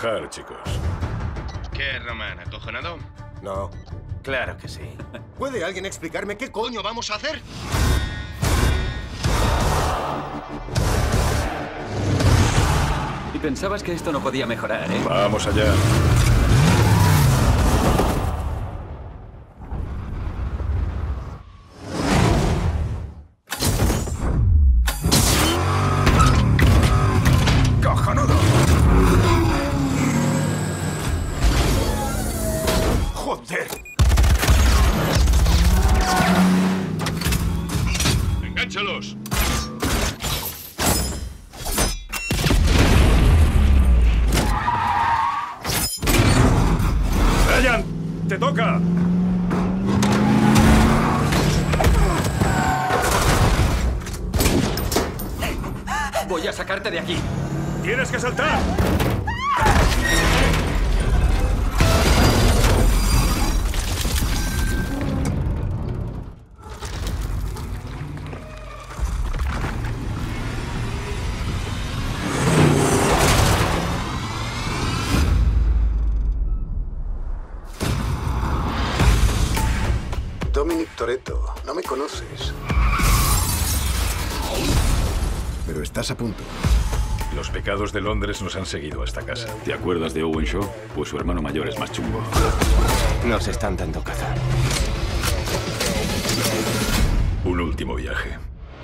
trabajar, chicos. ¿Qué, Roman? ¿Acojonado? No. Claro que sí. ¿Puede alguien explicarme qué coño vamos a hacer? Y pensabas que esto no podía mejorar, ¿eh? Vamos allá. ¡Cojonudo! ¡Joder! ¡Engánchalos! ¡Ryan! ¡Te toca! Voy a sacarte de aquí. ¡Tienes que saltar! Dominic Toretto, no me conoces. Pero estás a punto. Los pecados de Londres nos han seguido a esta casa. ¿Te acuerdas de Owen Shaw? Pues su hermano mayor es más chungo. Nos están dando caza. Un último viaje.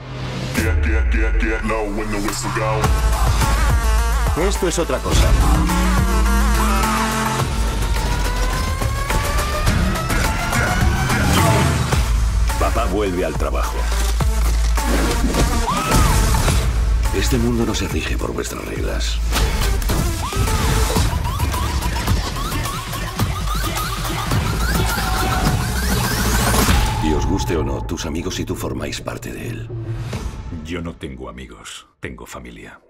Esto es otra cosa. Papá vuelve al trabajo. Este mundo no se rige por vuestras reglas. Y os guste o no, tus amigos y tú formáis parte de él. Yo no tengo amigos, tengo familia.